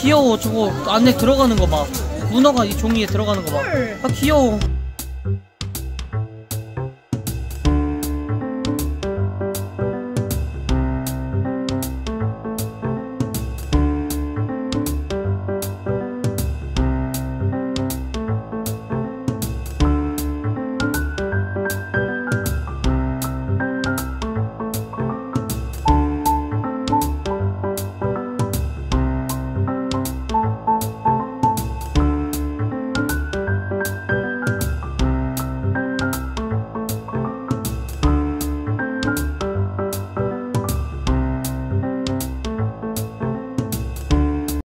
귀여워. 저거 안에 들어가는 거 봐. 문어가 이 종이에 들어가는 거 봐. 아 귀여워.